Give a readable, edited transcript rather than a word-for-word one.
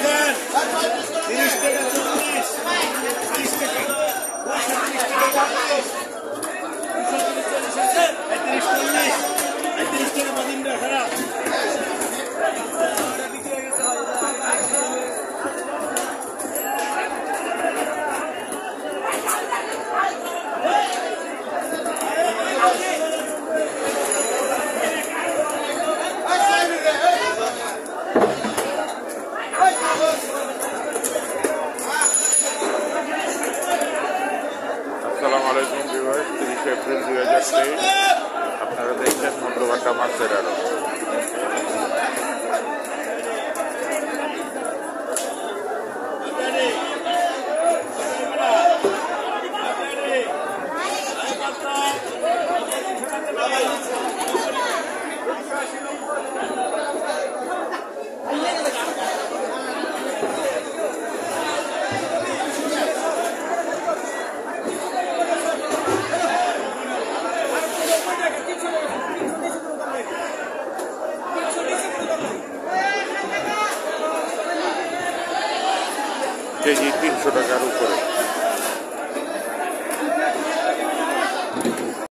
আসসালামুআলাইকুম viewers, 30 April 2023 আপনারা দেখছেন মন্ডবাড্ডা মাছের আড়ত। কেজি 300 টাকার উপরে।